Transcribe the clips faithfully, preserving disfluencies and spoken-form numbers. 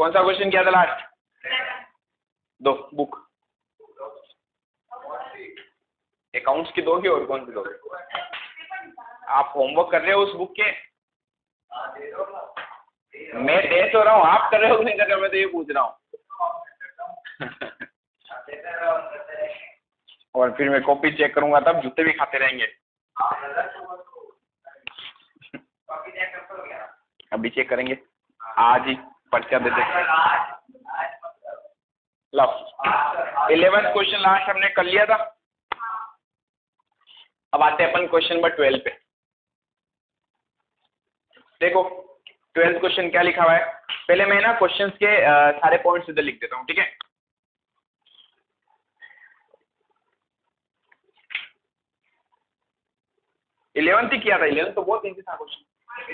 कौन सा क्वेश्चन किया था लास्ट? दो बुक अकाउंट्स की दोगे और कौन सी दोगे? आप होमवर्क कर रहे हो उस बुक के? मैं दे तो रहा हूँ, आप कर रहे हो नहीं कर रहे हो, मैं तो ये पूछ रहा हूँ। और फिर मैं कॉपी चेक करूंगा तब जूते भी खाते रहेंगे। अभी चेक करेंगे, आज ही पर्चा देते। लो इलेवेंथ क्वेश्चन लास्ट हमने कर लिया था। अब आते हैं अपन क्वेश्चन नंबर ट्वेल्व पे। देखो ट्वेल्थ क्वेश्चन क्या लिखा हुआ है, पहले मैं ना क्वेश्चंस के आ, सारे पॉइंट्स इधर लिख देता हूँ, ठीक है। इलेवेंथ ही किया था, इलेवेंथ तो बहुत इजी था क्वेश्चन।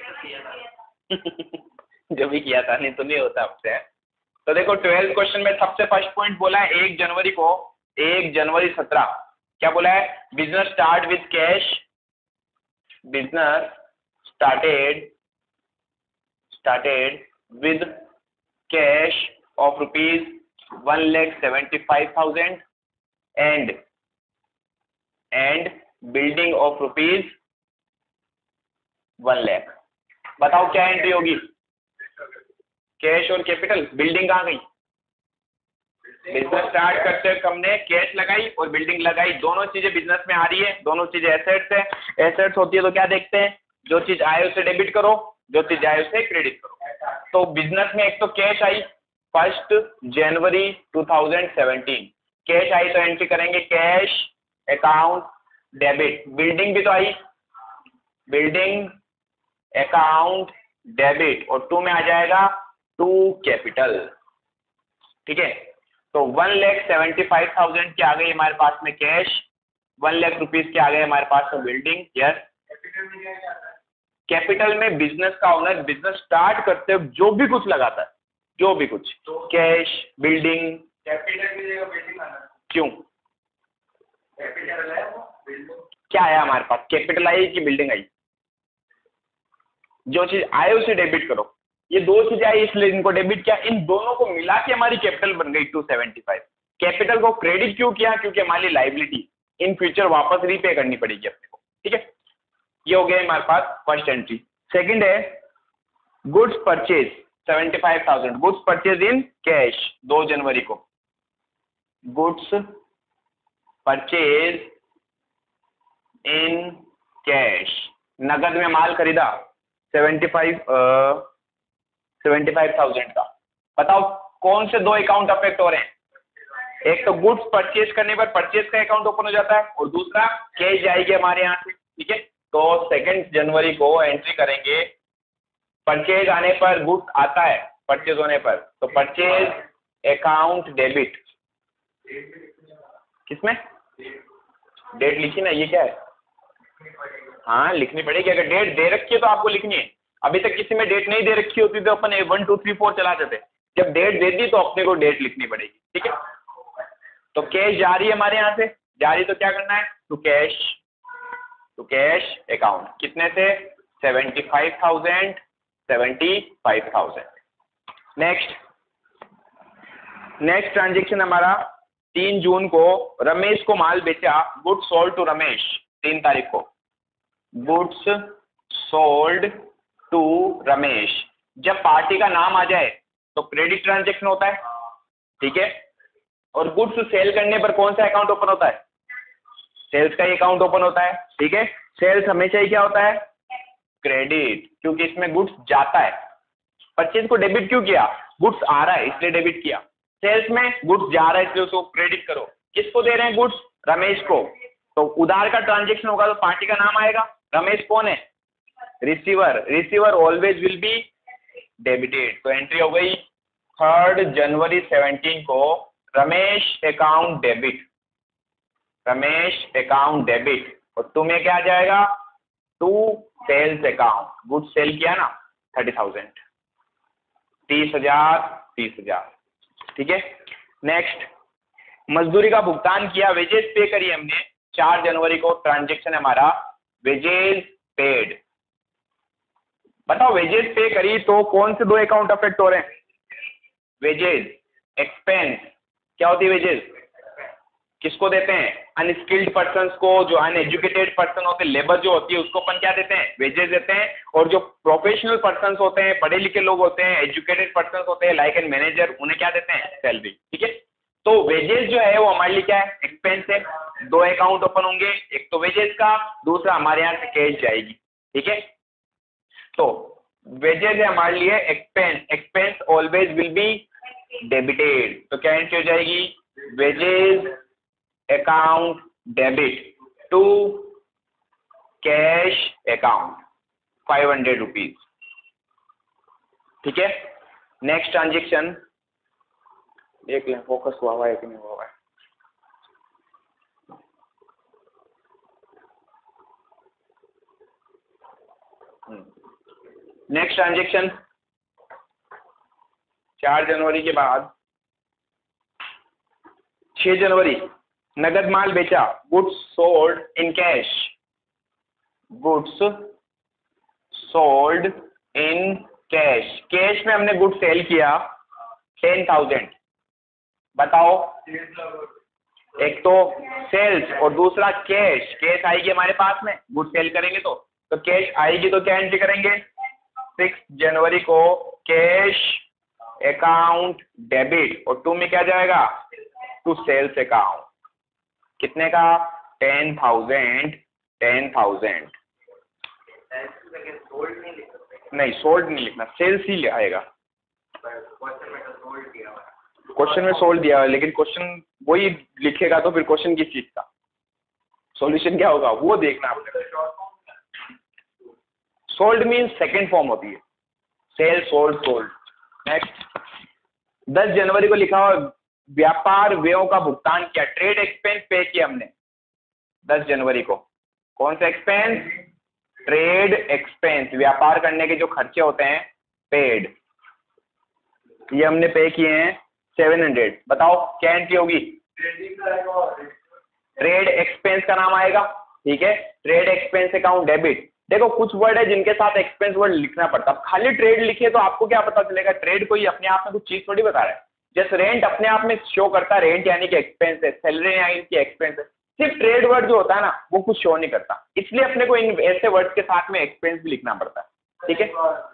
जो भी किया था, नहीं तो नहीं होता आपसे। तो देखो ट्वेल्थ क्वेश्चन में सबसे फर्स्ट पॉइंट बोला है एक जनवरी को, एक जनवरी सत्रह, क्या बोला है? Business start with cash, business started started with cash of rupees one lakh seventy five thousand and and building of rupees one lakh. बताओ क्या एंट्री होगी? कैश और कैपिटल। बिल्डिंग कहाँ गई? बिजनेस स्टार्ट करते वक्त हमने कैश लगाई और बिल्डिंग लगाई, दोनों चीजें बिजनेस में आ रही है, दोनों चीजें एसेट्स है। एसेट्स होती है तो क्या देखते हैं? जो चीज आए उसे डेबिट करो, जो चीज आए उसे क्रेडिट करो। तो बिजनेस में एक तो कैश आई first January two thousand seventeen, cash आई तो एंट्री करेंगे कैश अकाउंट डेबिट। बिल्डिंग भी तो आई, बिल्डिंग अकाउंट डेबिट, और टू में आ जाएगा टू कैपिटल, ठीक है। तो one lakh seventy five thousand के आ गई हमारे पास में कैश, वन लाख रुपीस के आ गए हमारे पास में बिल्डिंग। यस, कैपिटल में बिजनेस का ओनर बिजनेस स्टार्ट करते हुए जो भी कुछ लगाता है, जो भी कुछ, कैश, बिल्डिंग। कैपिटल की जगह बिल्डिंग आना क्यों? कैपिटल है वो, बिल्डिंग क्या आया हमारे पास? कैपिटल आई कि बिल्डिंग आई? जो चीज आए उसे डेबिट करो। ये दो चीजें आई इसलिए इनको डेबिट किया, इन दोनों को मिला के हमारी कैपिटल बन गई टू सेवेंटी फाइव। कैपिटल को क्रेडिट क्यों किया? क्योंकि हमारी लाइबिलिटी इन फ्यूचर वापस रीपे करनी पड़ेगी अपने को, ठीक है। ये हो गया हमारे पास फर्स्ट एंट्री। सेकंड है goods purchase seventy five thousand, goods purchase in cash दो जनवरी को, गुड्स परचेज इन कैश, नगद में माल खरीदा seventy five seventy five thousand का। बताओ कौन से दो अकाउंट अफेक्ट हो रहे हैं? एक तो गुड्स परचेज करने पर परचेज का अकाउंट ओपन हो जाता है और दूसरा कैश जाएगी हमारे यहाँ से, ठीक है। तो सेकेंड जनवरी को एंट्री करेंगे, परचेज आने पर गुड्स आता है, परचेज होने पर तो परचेज अकाउंट डेबिट। किसमें डेट लिखी ना, ये क्या है? हाँ लिखनी पड़ेगी, अगर डेट दे रखी है तो आपको लिखनी है। अभी तक किसी में डेट नहीं दे रखी होती तो अपन वन टू थ्री फोर चला जाते, जब डेट दे दी तो अपने को डेट लिखनी पड़ेगी, ठीक है। तो कैश जा रही है हमारे यहाँ से, जा रही तो क्या करना है? To cash, to cash account, कितने से? Seventy five thousand, seventy five thousand. Next next transaction हमारा तीन जून को रमेश को माल बेचा, गुड्स सोल्ड टू रमेश तीन तारीख को, गुड्स सोल्ड टू रमेश। जब पार्टी का नाम आ जाए तो क्रेडिट ट्रांजेक्शन होता है, ठीक है। और गुड्स सेल करने पर कौन सा अकाउंट ओपन होता है? सेल्स का ही अकाउंट ओपन होता है, ठीक है। सेल्स हमेशा ही क्या होता है? क्रेडिट, क्योंकि इसमें गुड्स जाता है। परचेज को डेबिट क्यों किया? गुड्स आ रहा है इसलिए डेबिट किया। सेल्स में गुड्स जा रहा है इसलिए उसको क्रेडिट करो। किसको दे रहे हैं गुड्स? रमेश को। तो उधार का ट्रांजेक्शन होगा तो पार्टी का नाम आएगा। रमेश कौन है? Receiver, receiver always will be debited. तो एंट्री हो गई थर्ड जनवरी सेवेंटीन को Ramesh account debit, Ramesh account debit. और तुम्हें क्या आ जाएगा? To sales account, goods sale किया ना थर्टी थाउजेंड, तीस हजार तीस हजार, ठीक है। नेक्स्ट मजदूरी का भुगतान किया, वेजेस पे करी हमने चार जनवरी को, ट्रांजेक्शन हमारा वेजेस पेड। बताओ वेजेस पे करी तो कौन से दो अकाउंट अफेक्ट हो रहे हैं? वेजेस, एक्सपेंस, क्या होती है वेजेस? किसको देते हैं? अनस्किल्ड पर्सन को, जो अनएजुकेटेड पर्सन होते हैं, लेबर जो होती है उसको अपन क्या देते हैं? वेजेस देते हैं। और जो प्रोफेशनल पर्सन होते हैं, पढ़े लिखे लोग होते हैं, एजुकेटेड पर्सन होते हैं लाइक एन मैनेजर, उन्हें क्या देते हैं? सैलरी। ठीक है, तो वेजेस जो है वो हमारे लिए क्या है? एक्सपेंस है। दो अकाउंट ओपन होंगे, एक तो वेजेस का, दूसरा हमारे यहाँ से कैश जाएगी। ठीक है, तो वेजेस है हमारे लिए expense, expense always will be debited. तो क्या एंट्री हो जाएगी? Wages account debit to cash account five hundred rupees. ठीक है, नेक्स्ट ट्रांजेक्शन देख लें, फोकस हुआ हुआ है कि नहीं हुआ हुआ है। नेक्स्ट ट्रांजेक्शन चार जनवरी के बाद छह जनवरी, नगद माल बेचा, goods sold in cash, goods sold in cash, cash में हमने गुड्स सेल किया टेन थाउजेंड। बताओ, एक तो सेल्स और दूसरा कैश, कैश आएगी हमारे पास में, गुड्स सेल करेंगे तो तो कैश आएगी, तो क्या एंट्री करेंगे? सिक्स जनवरी को कैश अकाउंट डेबिट, और टू में क्या जाएगा? To sales account. कितने का? Ten thousand, ten thousand. नहीं, सोल्ड नहीं लिखना, सेल्स ही आएगा। क्वेश्चन में सोल्ड दिया है, लेकिन क्वेश्चन वही लिखेगा तो फिर क्वेश्चन किस चीज का? सॉल्यूशन क्या होगा वो देखना आपने। सोल्ड मीन्स सेकेंड फॉर्म होती है, सेल, सोल्ड, सोल्ड। नेक्स्ट, दस जनवरी को लिखा हुआ व्यापार व्ययों का भुगतान किया, ट्रेड एक्सपेंस पे किया हमने दस जनवरी को। कौन सा एक्सपेंस? ट्रेड एक्सपेंस, व्यापार करने के जो खर्चे होते हैं, पेड, ये हमने पे किए हैं सेवन हंड्रेड। बताओ क्या एंट्री होगी? ट्रेड एक्सपेंस का नाम आएगा। ठीक है, ट्रेड एक्सपेंस अकाउंट डेबिट। देखो कुछ वर्ड है जिनके साथ एक्सपेंस वर्ड लिखना पड़ता है, खाली ट्रेड लिखिए तो आपको क्या पता चलेगा? ट्रेड कोई अपने आप में कुछ चीज थोड़ी बता रहा है। जैसे रेंट अपने आप में शो करता है, रेंट यानी कि एक्सपेंस है, सैलरी यानी कि एक्सपेंस है। सिर्फ ट्रेड वर्ड जो होता है ना वो कुछ शो नहीं करता, इसलिए अपने को इन ऐसे वर्ड्स के साथ में एक्सपेंस भी लिखना पड़ता है। ठीक है,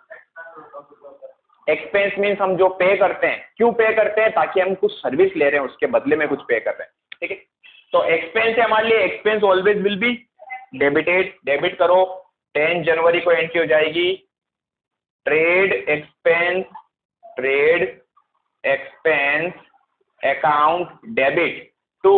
एक्सपेंस मीन्स हम जो पे करते हैं, क्यों पे करते हैं? ताकि हम कुछ सर्विस ले रहे हैं, उसके बदले में कुछ पे कर रहे हैं। ठीक है, तो एक्सपेंस है हमारे लिए, expense always will be debited. Debit करो, टेन जनवरी को एंट्री हो जाएगी trade expense, trade expense account debit to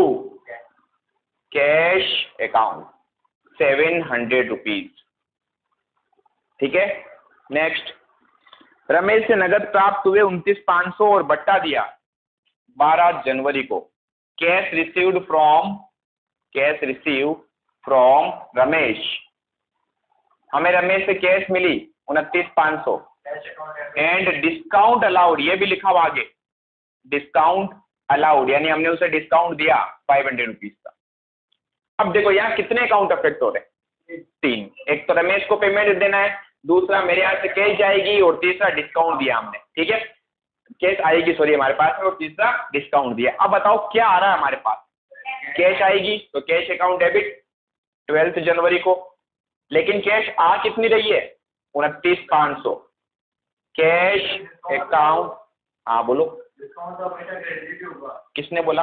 cash account seven hundred rupees. ठीक है, नेक्स्ट, रमेश से नगद प्राप्त हुए उनतीस पाँच सौ और बट्टा दिया बारह जनवरी को। Cash received from, cash receive from Ramesh, हमें रमेश से कैश मिली उनतीस पाँच सौ एंड डिस्काउंट अलाउड, ये भी लिखा हुआ आगे, डिस्काउंट अलाउड यानी हमने उसे डिस्काउंट दिया फाइव हंड्रेड रुपीज का। अब देखो यहाँ कितने अकाउंट अफेक्ट हो रहे हैं? तीन, एक तो रमेश को पेमेंट देना है, दूसरा मेरे यहाँ से कैश जाएगी, और तीसरा डिस्काउंट दिया हमने। ठीक है, कैश आएगी सॉरी हमारे पास में, और तीसरा डिस्काउंट दिया। अब बताओ क्या आ रहा है हमारे पास? कैश आएगी, तो cash account debit twelfth January को, लेकिन कैश आ कितनी रही है? उनतीस पाँच सौ। कैश अकाउंट, हाँ बोलो, किसने बोला?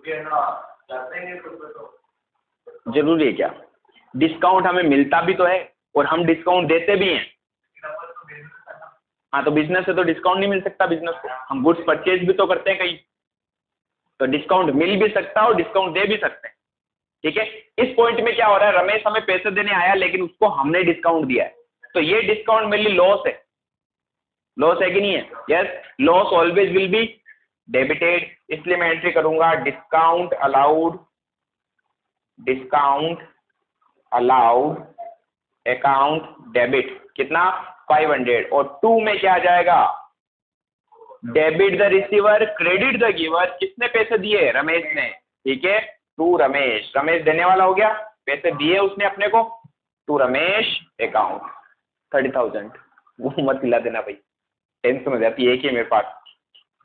जरूरी है क्या? डिस्काउंट हमें मिलता भी तो है और हम डिस्काउंट देते भी हैं। हाँ, तो बिजनेस से तो डिस्काउंट नहीं मिल सकता बिजनेस को, हम गुड्स परचेज भी तो करते हैं कहीं, तो डिस्काउंट मिल भी सकता है और डिस्काउंट दे भी सकते हैं। ठीक है, इस पॉइंट में क्या हो रहा है? रमेश हमें पैसे देने आया लेकिन उसको हमने डिस्काउंट दिया है, तो ये डिस्काउंट मेरे लिए लॉस है। लॉस है कि नहीं है? Yes, loss always will be debited, इसलिए मैं एंट्री करूंगा discount allowed, discount allowed account debit, कितना? फाइव हंड्रेड, और टू में क्या आ जाएगा? Debit the receiver, credit the giver. किसने पैसे दिए? रमेश ने। ठीक है, टू रमेश, रमेश देने वाला हो गया, पैसे दिए उसने अपने को, to Ramesh account thirty thousand. वो मत हिला देना भाई, टेंशन हो जाती है, एक ही मेरे पास।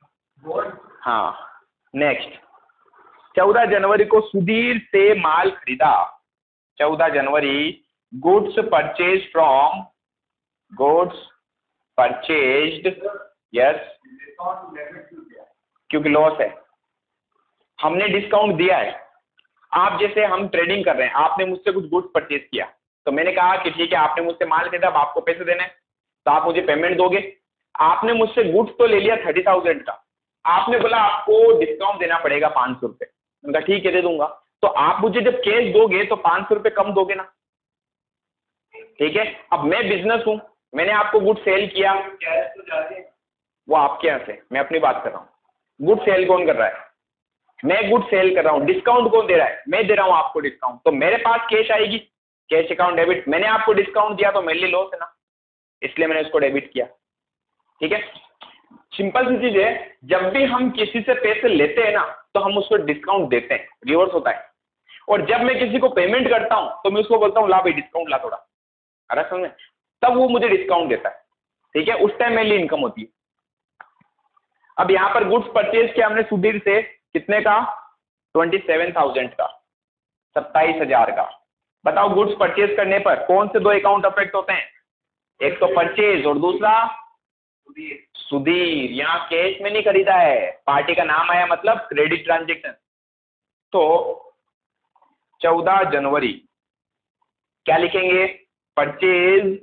हाँ नेक्स्ट, चौदह जनवरी को सुधीर से माल खरीदा। चौदह जनवरी, goods purchase from, goods purchased, yes, क्योंकि लॉस है, हमने डिस्काउंट दिया है। आप जैसे हम ट्रेडिंग कर रहे हैं, आपने मुझसे कुछ गुड्स परचेज किया, तो मैंने कहा कि ठीक है आपने मुझसे माल खरीदा, अब आपको पैसे देने, तो आप मुझे पेमेंट दोगे। आपने मुझसे गुड्स तो ले लिया थर्टी थाउजेंड का, आपने बोला आपको डिस्काउंट देना पड़ेगा पाँच सौ रुपये, उनका ठीक है दे दूंगा। तो आप मुझे जब कैश दोगे तो पाँच सौ रुपये कम दोगे ना, ठीक है। अब मैं बिजनेस हूं, मैंने आपको गुड सेल किया, वो आपके यहाँ से, मैं अपनी बात कर रहा हूँ। गुड सेल कौन कर रहा है? मैं गुड सेल कर रहा हूँ। डिस्काउंट कौन दे रहा है? मैं दे रहा हूँ आपको डिस्काउंट, तो मेरे पास कैश आएगी, कैश अकाउंट डेबिट। मैंने आपको डिस्काउंट दिया तो मेरे लिए लॉस है ना, इसलिए मैंने उसको डेबिट किया, ठीक है। सिंपल सी चीज है, जब भी हम किसी से पैसे लेते हैं ना तो हम उसको डिस्काउंट देते हैं, रिवर्स होता है। और जब मैं किसी को पेमेंट करता हूं तो मैं उसको बोलता हूं ला भाई डिस्काउंट ला थोड़ा, अरे समझ में, तब वो मुझे डिस्काउंट देता है, ठीक है। उस टाइम मेरे लिए इनकम होती है। अब यहाँ पर गुड्स परचेज किया हमने सुधीर से, कितने का? ट्वेंटी सेवन थाउजेंड का, सत्ताईस हजार का। बताओ गुड्स परचेज करने पर कौन से दो अकाउंट अफेक्ट होते हैं? एक तो परचेज और दूसरा सुधीर। यहाँ कैश में नहीं खरीदा है, पार्टी का नाम आया मतलब क्रेडिट ट्रांजेक्शन। तो चौदह जनवरी क्या लिखेंगे? Purchase,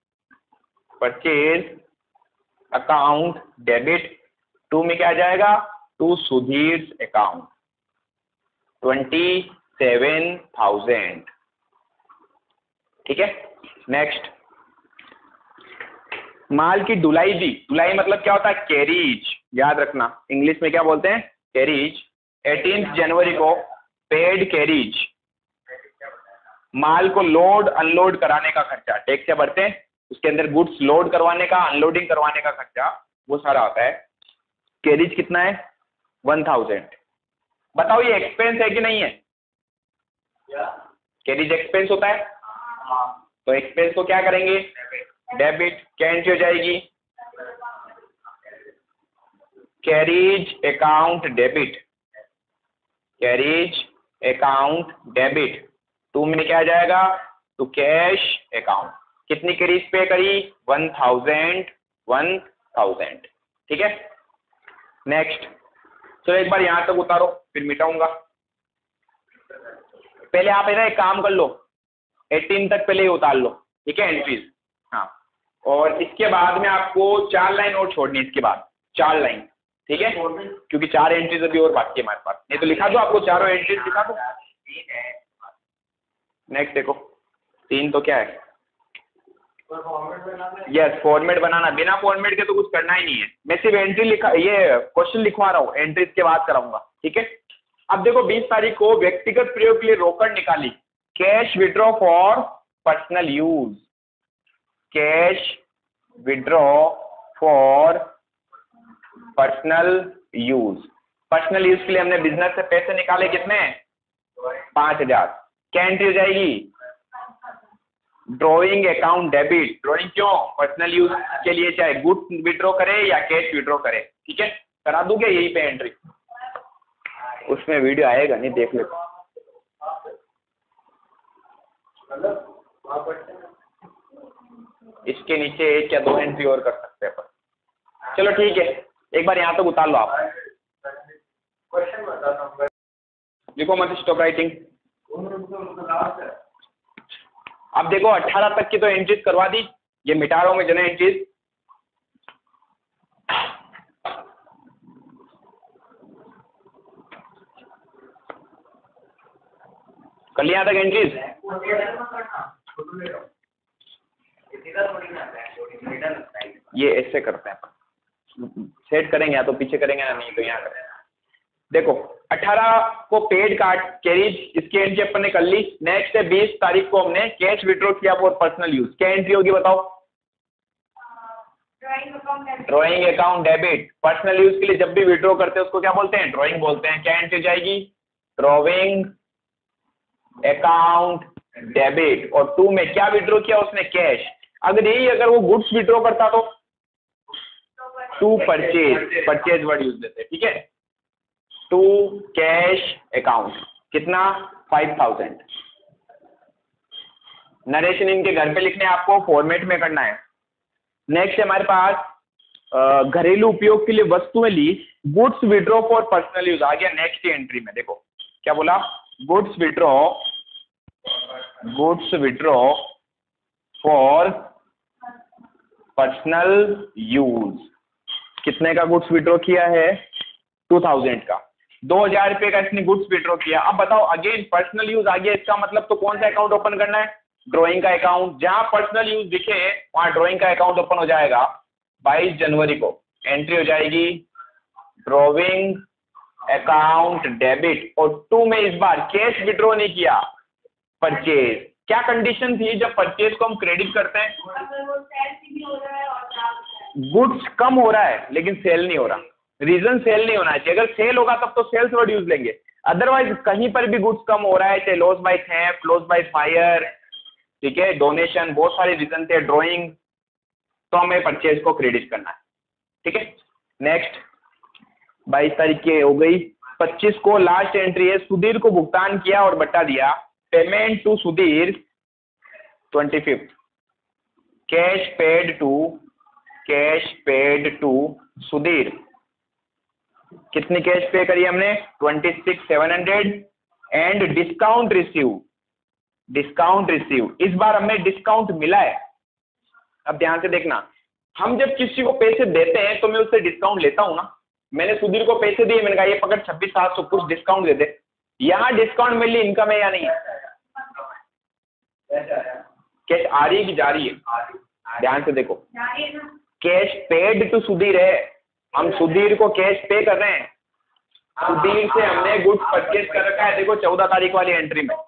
purchase account debit, to में क्या आ जाएगा? To Sudhir account, twenty seven thousand, ठीक है। नेक्स्ट, माल की ढुलाई दी। ढुलाई मतलब क्या होता है? कैरीज, याद रखना, इंग्लिश में क्या बोलते हैं? कैरीज। एटीन्थ जनवरी को पेड कैरीज, माल को लोड अनलोड कराने का खर्चा, टैक्स क्या भरते हैं, उसके अंदर गुड्स लोड करवाने का, अनलोडिंग करवाने का खर्चा, वो सारा आता है। कैरीज कितना है? One thousand. बताओ ये एक्सपेंस है कि नहीं है? कैरीज एक्सपेंस होता है, तो एक्सपेंस को क्या करेंगे? डेबिट। क्या एंट्री हो जाएगी? Carriage account debit, carriage account debit. To में क्या आ जाएगा? To cash account. कितनी कैरीज पे करी? वन थाउजेंड, वन थाउजेंड, ठीक है। नेक्स्ट, तो एक बार यहां तक उतारो फिर मिटाऊंगा। पहले आप है ना एक काम कर लो, एटीन तक पहले ही उतार लो, ठीक है, एंट्रीज। हाँ, और इसके बाद में आपको चार लाइन और छोड़नी है, इसके बाद चार लाइन, ठीक है, क्योंकि चार एंट्रीज अभी और बाकी है हमारे पास। नहीं तो लिखा दो, आपको चारों एंट्रीज दिखा दो। नेक्स्ट देखो, तीन तो क्या है? यस, फॉर्मेट बनाना। बिना फॉर्मेट के तो कुछ करना ही नहीं है। मैं सिर्फ एंट्री लिखा, ये क्वेश्चन लिखवा रहा हूँ, एंट्रीज के बाद कराऊंगा, ठीक है। अब देखो, बीस तारीख को व्यक्तिगत प्रयोग के लिए रोकड़ निकाली, cash withdraw for personal use, cash withdraw for personal use. Personal use के लिए हमने बिजनेस से पैसे निकाले, कितने? पांच हजार। क्या एंट्री हो जाएगी? Drawing account debit. ड्रॉइंग क्यों? पर्सनल यूज के लिए, चाहे गुड विड्रॉ करे या कैश विड्रॉ करे, ठीक है। करा दूंगे यही पे एंट्री, उसमें वीडियो आएगा नहीं, देख लो। इसके नीचे एक या दो एंट्री और कर सकते हैं अपन। चलो ठीक है, एक बार यहाँ तक उतार लो आप। देखो मत स्टॉप राइटिंग। अब देखो अठारह तक की तो एंट्रीज करवा दी, ये मिटा रहा हूं मैं जना एंट्रीज। कर लिया तक एंट्रीज? ये ऐसे करते हैं, सेट करेंगे या तो पीछे करेंगे ना, नहीं तो यहाँ करेंगे। देखो अठारह को पेड कार्ड कैरीज, इसकी एंट्री अपन ने कर ली। नेक्स्ट है बीस तारीख को हमने कैश विड्रॉ किया फॉर पर्सनल यूज। क्या एंट्री होगी बताओ? Drawing account debit. Personal use के लिए जब भी विड्रॉ करते हैं उसको क्या बोलते हैं? ड्रॉइंग बोलते हैं। क्या एंट्री जाएगी? Drawing account debit. और टू में क्या विड्रॉ किया उसने? कैश। अगर यही अगर वो गुड्स विड्रॉ करता तो to purchase, purchase word use देते हैं, ठीक है। टू कैश अकाउंट कितना, फाइव थाउजेंड। नरेशन इनके घर पे लिखने आपको, फॉर्मेट में करना है। नेक्स्ट हमारे पास घरेलू उपयोग के लिए वस्तुएं ली, goods withdraw for personal use आ गया नेक्स्ट एंट्री में। देखो क्या बोला, goods withdraw, goods withdraw for personal use. कितने का गुड्स विड्रॉ किया है, टू थाउजेंड का, दो हजार रुपए का इसने गुड्स विड्रॉ किया। अब बताओ अगेन पर्सनल यूज आ गया, इसका मतलब तो कौन सा अकाउंट ओपन करना है, ड्राइंग का अकाउंट। जहां पर्सनल यूज दिखे वहां ड्राइंग का अकाउंट ओपन हो जाएगा। बाईस जनवरी को एंट्री हो जाएगी ड्राइंग अकाउंट डेबिट, और टू में इस बार कैश विड्रॉ नहीं किया, परचेज। क्या कंडीशन थी जब परचेज को हम क्रेडिट करते हैं, गुड्स कम हो रहा है लेकिन सेल नहीं हो रहा। रीजन सेल नहीं होना चाहिए, अगर सेल होगा तब तो सेल्स वर्ड यूज लेंगे, अदरवाइज कहीं पर भी गुड्स कम हो रहा है, चाहे loss by theft, loss by fire, ठीक है, डोनेशन, बहुत सारे रीजन थे, ड्राइंग, तो हमें परचेज को क्रेडिट करना है, ठीक है। नेक्स्ट बाईस तारीख की हो गई। पच्चीस को लास्ट एंट्री है, सुधीर को भुगतान किया और बता दिया, payment to Sudhir twenty fifth, cash paid to, cash paid to Sudhir. कितनी कैश पे करी हमने, twenty six seven hundred, and discount receive, discount receive, इस बार हमें डिस्काउंट मिला है। अब ध्यान से देखना, हम जब किसी को पैसे देते हैं तो मैं उससे डिस्काउंट लेता हूं ना। मैंने सुधीर को पैसे दिए, मैंने कहा ये पकड़ छब्बीस सात सौ कुछ डिस्काउंट दे दे, यहाँ डिस्काउंट मेरे लिए इनकम है या नहीं, कैश आ रही है कि जा रही है, ध्यान से देखो, कैश पेड टू सुधीर है, हम सुधीर को कैश पे कर रहे हैं, सुधीर से हमने गुड्स परचेज कर रखा है। देखो चौदह तारीख वाली एंट्री में,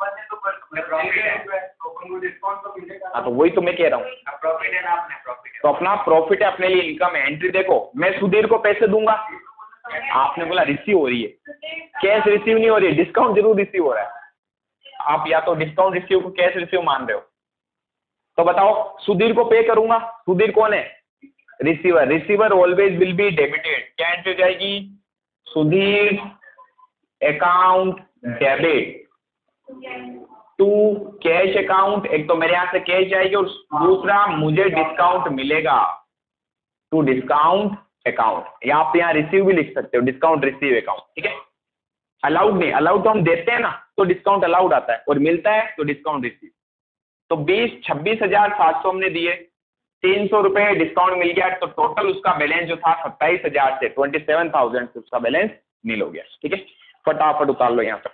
हाँ तो वही तो मैं कह रहा हूँ, तो अपना प्रॉफिट है, अपने लिए इनकम है। एंट्री देखो, मैं सुधीर को पैसे दूंगा, आपने बोला रिसीव हो रही है, कैश रिसीव नहीं हो रही है, डिस्काउंट जरूर रिसीव हो रहा है। आप या तो डिस्काउंट रिसीव को कैश रिसीव मान रहे हो, तो बताओ सुधीर को पे करूंगा, सुधीर कौन है, receiver, receiver always will be debited. क्या एंट्री हो जाएगी, Sudhir account debit to cash account, एक तो मेरे यहां से कैश जाएगी और दूसरा मुझे डिस्काउंट मिलेगा टू डिस्काउंट अकाउंट, या आप यहाँ रिसीव भी लिख सकते हो, डिस्काउंट रिसीव अकाउंट, ठीक है। अलाउड नहीं, अलाउड तो हम देते हैं ना तो डिस्काउंट अलाउड आता है, और मिलता है तो डिस्काउंट रिसीव। तो बीस छब्बीस हजार सात सौ हमने दिए, तीन सौ रुपए डिस्काउंट मिल गया, तो टोटल उसका बैलेंस जो था सत्ताईस हजार से ट्वेंटी सेवन थाउजेंड से उसका बैलेंस नील हो गया, ठीक है। फटाफट उतार लो यहाँ पर,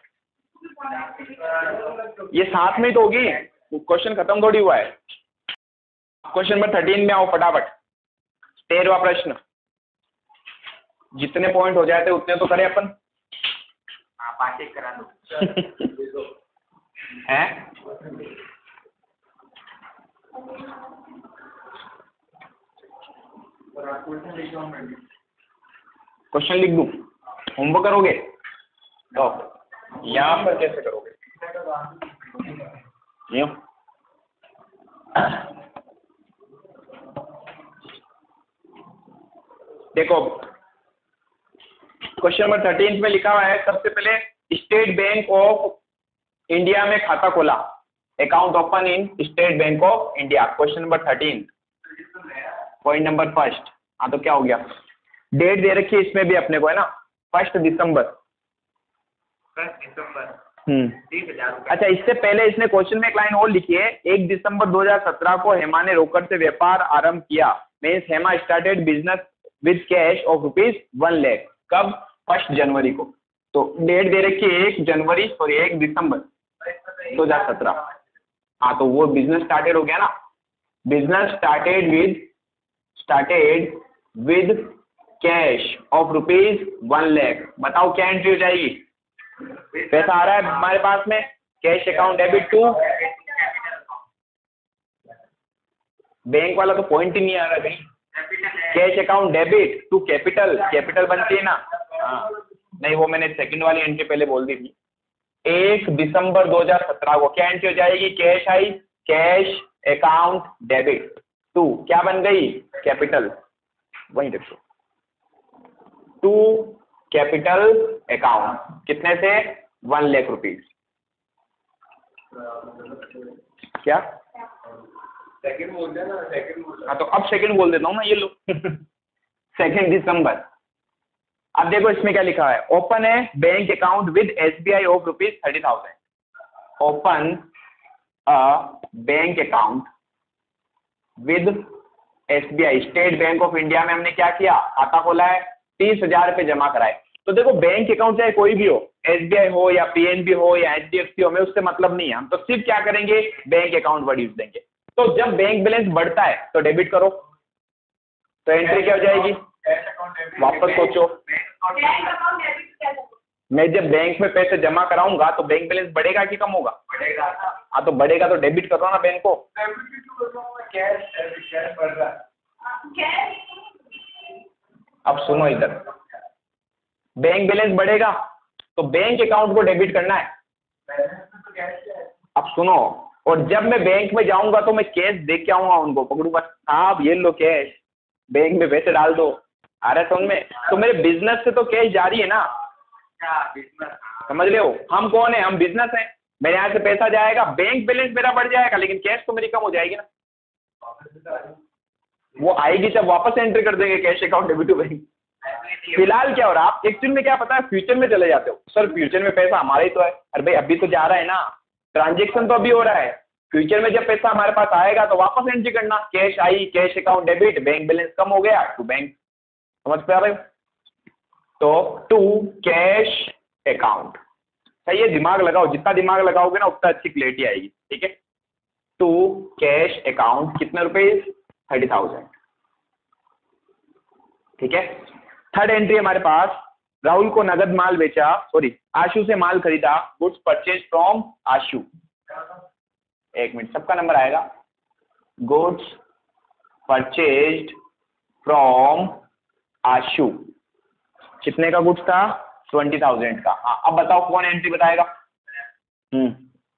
ये साथ में तो होगी, क्वेश्चन खत्म थोड़ी हुआ है। क्वेश्चन नंबर थर्टीन में आओ फटाफट, तेरहवां प्रश्न, जितने पॉइंट हो जाते उतने तो करें अपन, पांच एक करा दो हैं। क्वेश्चन लिख दूं, होमवर्क करोगे तो यहाँ पर कैसे करोगे, यूं देखो क्वेश्चन नंबर थर्टीन में लिखा हुआ है, सबसे पहले स्टेट बैंक ऑफ इंडिया में खाता खोला, account open in State Bank of India. Question number thirteen, point number first, हाँ तो क्या हो गया, डेट दे रखी है इसमें भी अपने को, है ना, फर्स्ट दिसंबर, फर्स्ट दिसंबर हम्म अच्छा, इससे पहले इसने क्वेश्चन में एक लाइन और लिखी है, एक दिसंबर दो हजार सत्रह को हेमा ने रोकड़ से व्यापार आरंभ किया, means Hema started business with cash of rupees one lakh. कब, फर्स्ट जनवरी को, तो डेट दे रखी है एक जनवरी सॉरी एक दिसंबर दो हजार सत्रह, हाँ तो वो बिजनेस स्टार्टेड हो गया ना, business started with started with cash of rupees one lakh. बताओ क्या एंट्री हो जाएगी, पैसा आ रहा है हमारे पास में, cash account debit to, bank वाला तो पॉइंट ही नहीं आ रहा कहीं, cash account debit to capital, capital बनती है ना, हाँ नहीं वो मैंने सेकंड वाली एंट्री पहले बोल दी थी। एक दिसंबर दो हजार सत्रह को क्या एंट्री हो जाएगी, कैश आई, कैश अकाउंट डेबिट टू क्या बन गई, कैपिटल, वहीं देखो टू कैपिटल अकाउंट, कितने से, वन लाख रुपीज। क्या सेकंड बोल देना, सेकंड बोल। हाँ तो अब सेकंड बोल देता हूँ मैं, ये लो सेकंड दिसंबर। अब देखो इसमें क्या लिखा है, ओपन है bank account with SBI of rupees thirty thousand. Open a bank account with SBI, State Bank of India में हमने क्या किया, खाता खोला है, तीस हजार रुपये जमा कराए। तो देखो बैंक अकाउंट चाहे कोई भी हो, एसबीआई हो या पीएनबी हो या एचडीएफसी हो, हमें उससे मतलब नहीं है, हम तो सिर्फ क्या करेंगे, बैंक अकाउंट वर्ड यूज देंगे। तो जब बैंक बैलेंस बढ़ता है तो डेबिट करो, तो एंट्री क्या हो जाएगी, वापस सोचो, मैं जब बैंक में पैसे जमा कराऊंगा तो बैंक बैलेंस बढ़ेगा कि कम होगा, बढ़ेगा। हाँ तो बढ़ेगा तो डेबिट करो ना बैंक को। अब सुनो इधर, बैंक बैलेंस बढ़ेगा तो बैंक अकाउंट को डेबिट करना है। अब सुनो, और जब मैं बैंक में जाऊंगा तो मैं कैश दे के आऊंगा, उनको पकड़ूंगा, आप ये लो कैश, बैंक में पैसे डाल दो, आ रहा है समझ में। तो मेरे बिजनेस से तो कैश जारी है ना, समझ रहे हो, हम कौन है, हम बिजनेस है, मेरे यहाँ से पैसा जाएगा, बैंक बैलेंस मेरा बढ़ जाएगा लेकिन कैश तो मेरी कम हो जाएगी ना। वो आएगी जब वापस एंट्री कर देंगे cash account debit to bank. फिलहाल क्या हो रहा है, आप एक्चुअली में क्या पता है, फ्यूचर में चले जाते हो, सर फ्यूचर में पैसा हमारा ही तो है, अरे भाई अभी तो जा रहा है ना, ट्रांजेक्शन तो अभी हो रहा है, फ्यूचर में जब पैसा हमारे पास आएगा तो वापस एंट्री करना, कैश आई, cash account debit, bank balance कम हो गया टू बैंक, समझ पे आ रहे हो। तो टू कैश अकाउंट, सही है, दिमाग लगाओ, जितना दिमाग लगाओगे ना उतना अच्छी क्लैरिटी आएगी, ठीक है। टू कैश अकाउंट कितने रुपए, थर्टी थाउजेंड, ठीक है। थर्ड एंट्री हमारे पास, राहुल को नगद माल बेचा, सॉरी आशु से माल खरीदा, गुड्स परचेज फ्रॉम आशु, एक मिनट सबका नंबर आएगा, गुड्स परचेज्ड फ्रॉम आशु, कितने का गुड्स था, ट्वेंटी थाउजेंड का। हाँ अब बताओ कौन एंट्री बताएगा, हम्म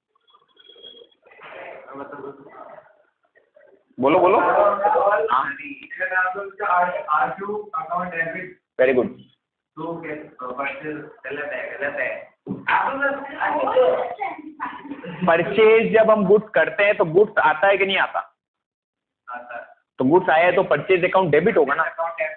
बोलो बोलो। हाँ वेरी गुड, परचेज जब हम गुड्स करते हैं तो गुड्स आता है कि नहीं आता, तो गुड्स आया है तो परचेज अकाउंट डेबिट होगा ना।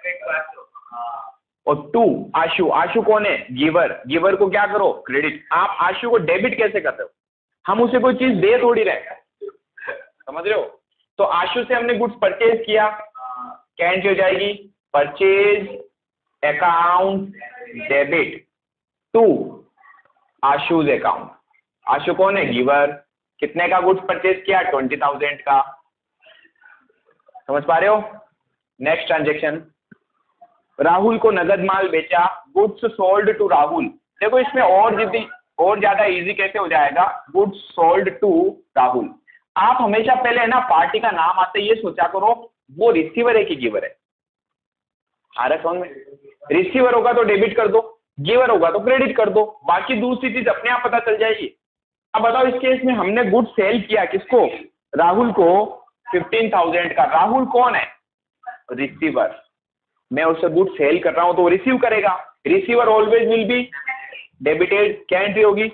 और टू आशु, आशु कौन है, गिवर, गिवर को क्या करो, क्रेडिट। आप आशु को डेबिट कैसे करते हो, हम उसे कोई चीज दे थोड़ी रहे, समझ रहे हो। तो आशु से हमने गुड्स परचेज किया, क्या एंट्री हो जाएगी, purchase account debit to Ashu's account. Ashu कौन है, गिवर, कितने का गुड्स परचेज किया, ट्वेंटी थाउजेंड का, समझ पा रहे हो। नेक्स्ट ट्रांजेक्शन, राहुल को नगद माल बेचा, गुड्स सोल्ड टू राहुल। देखो इसमें और जितनी और ज्यादा इजी कैसे हो जाएगा, गुड्स सोल्ड टू राहुल। आप हमेशा पहले ना पार्टी का नाम आते ये सोचा करो वो रिसीवर है कि गिवर है, आ रहा समझ में। रिसीवर होगा तो डेबिट कर दो, गिवर होगा तो क्रेडिट कर दो, बाकी दूसरी चीज अपने आप पता चल जाएगी। अब बताओ इस केस में हमने गुड्स सेल किया किसको, राहुल को फिफ्टीन थाउजेंड का। राहुल कौन है, रिसीवर, मैं उससे गुड्स सेल कर रहा हूं तो वो रिसीव करेगा, receiver always will be debited. क्या एंट्री होगी,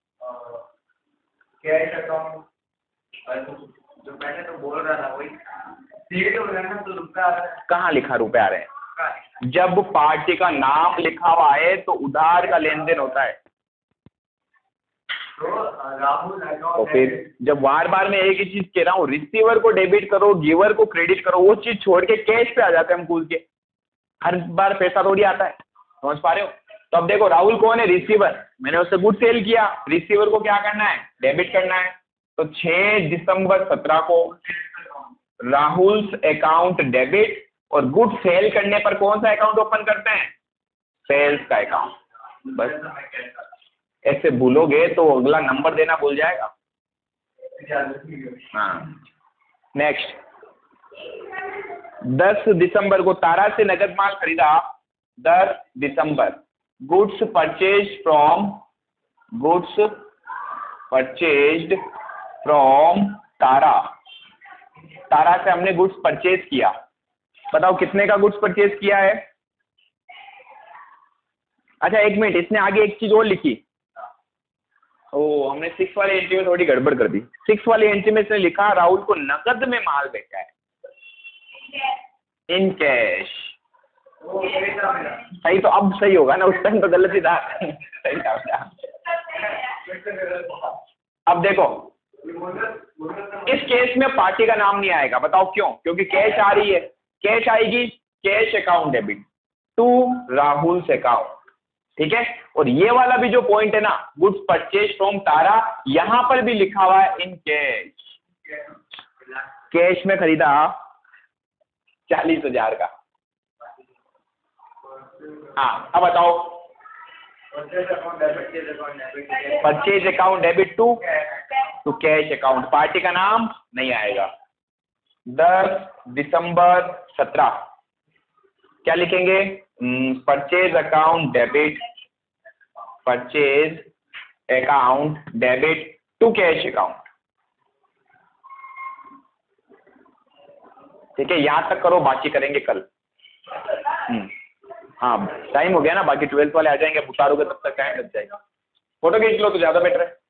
कैश अकाउंट, जो मैंने तो बोल रहा था वही, तो रुपया कहाँ लिखा, रुपए आ रहे हैं, जब पार्टी का नाम लिखा हुआ है तो उधार का लेन देन होता है। तो फिर जब बार बार मैं एक ही चीज कह रहा हूँ, रिसीवर को डेबिट करो, गिवर को क्रेडिट करो, वो चीज छोड़ के कैश पे आ जाते हैं हम कूद के, हर बार पैसा थोड़ी आता है, समझ पा रहे हो। तो अब देखो राहुल कौन है, रिसीवर, मैंने उससे गुड सेल किया, रिसीवर को क्या करना है, डेबिट करना है। तो छह दिसंबर सत्रह को राहुल अकाउंट डेबिट, और गुड सेल करने पर कौन सा अकाउंट ओपन करते हैं, सेल्स का अकाउंट। बस ऐसे भूलोगे तो अगला नंबर देना भूल जाएगा। हाँ नेक्स्ट, दस दिसंबर को तारा से नगद माल खरीदा, दस दिसंबर, goods purchase from, goods purchased from Tara, Tara से हमने गुड्स परचेज किया। बताओ कितने का गुड्स परचेज किया है, अच्छा एक मिनट, इसने आगे एक चीज और लिखी। ओ, हमने सिक्स वाली एंट्री में थोड़ी गड़बड़ कर दी। सिक्स वाली एंट्री में इसने लिखा राहुल को नकद में माल बेचा है, इन कैश। सही तो अब सही होगा ना, उस टाइम तो गलत ही था। सही था। अब देखो इस केस में पार्टी का नाम नहीं आएगा, बताओ क्यों? क्योंकि कैश आ रही है, कैश आएगी, cash account debit to Rahul account, ठीक है। और ये वाला भी जो पॉइंट है ना, गुड्स परचेज फ्रॉम तारा, यहां पर भी लिखा हुआ है इन कैश, कैश में खरीदा चालीस हजार का। हाँ अब बताओ, purchase account debit to to cash account, party का नाम नहीं आएगा। दस दिसंबर सत्रह क्या लिखेंगे? Purchase account debit, purchase account debit to cash account, ठीक है। यहां तक करो, बाकी करेंगे कल। हम्म हाँ टाइम हो गया ना, बाकी ट्वेल्थ वाले आ जाएंगे, उतारोगे तब तक टाइम लग जाएगा। फोटो खींच लो तो ज्यादा बेटर है।